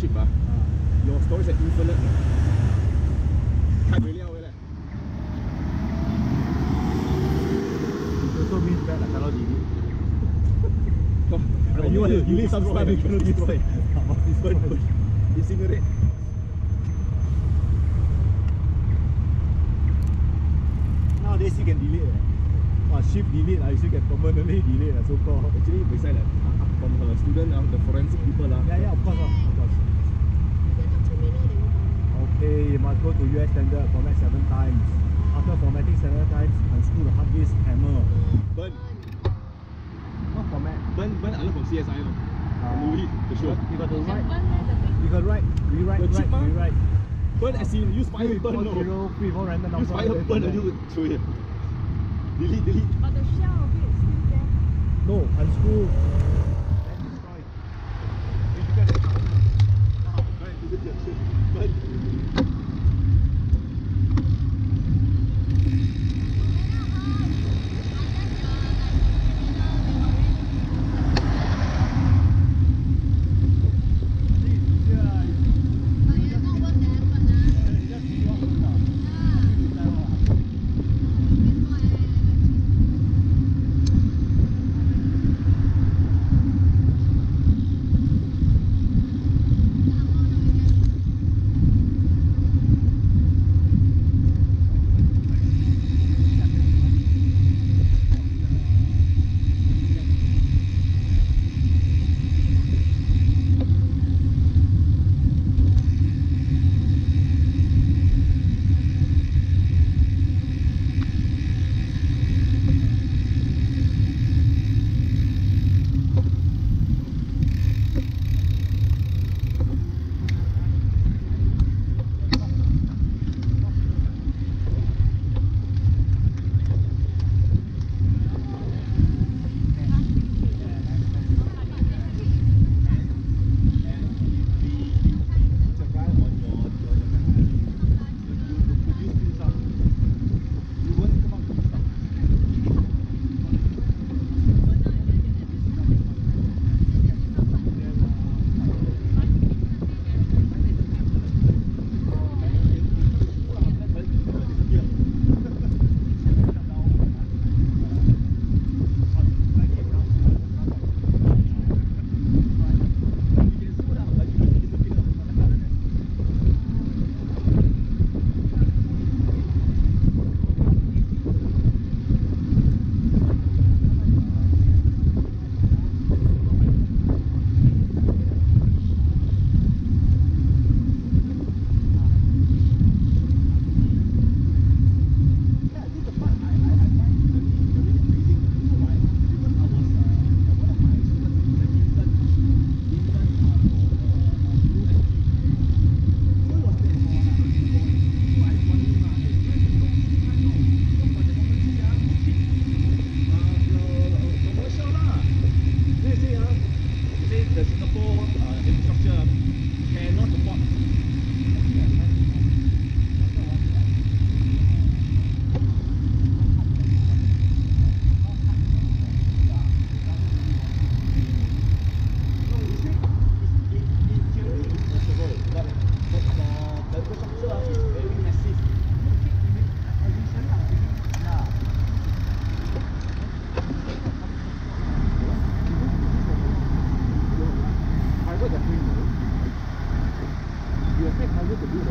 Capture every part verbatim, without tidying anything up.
chip ah, your storage is infinite. Can't really out it. It also means that I cannot delete. When you want to delete some stuff, you cannot destroy. Destroy. Incinerate. Nowadays you can delete. Eh? Oh, shift delete, I still can permanently delete, so called. Actually, beside that, from her student, uh, the forensic people. Uh, yeah, yeah, of course. Uh, of course. Okay, you must go to U S standard, format seven times. After formatting seven times, unscrew the hard disk, hammer. Burn. Not format. Burn, burn, I love from C S I. No? Uh, movie, the show. You got to write. You got to write, rewrite, the write, chip, rewrite. Burn as in use fire, burn. No. Zero, three, four random number. Use fire, burn, and you throw it. Delete, delete. But the shell of it is still there. No, unscrew. Then destroy. Difficult. Right, this is your shit. Burn.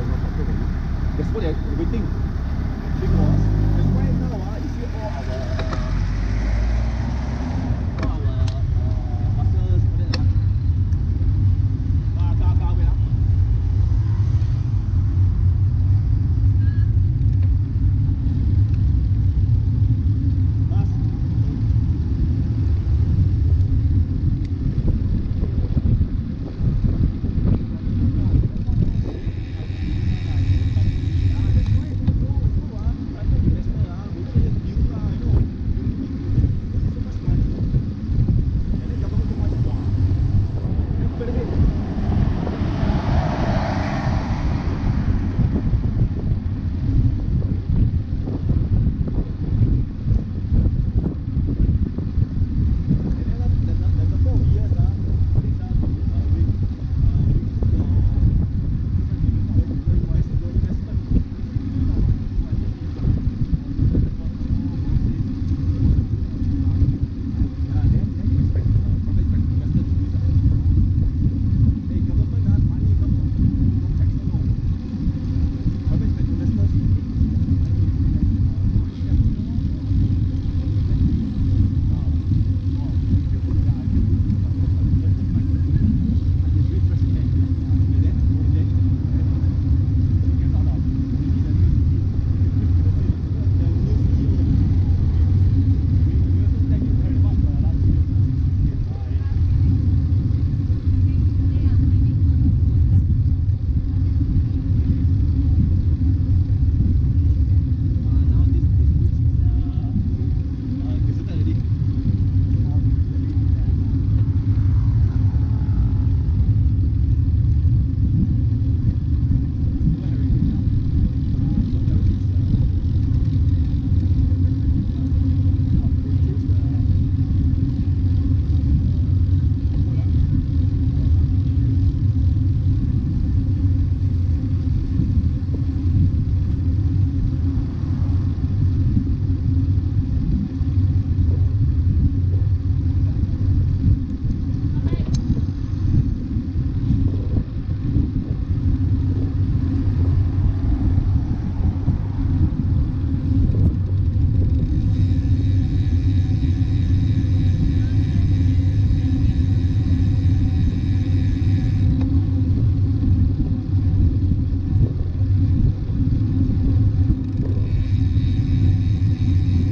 That's what they're waiting. Because that's why now uh, you see all our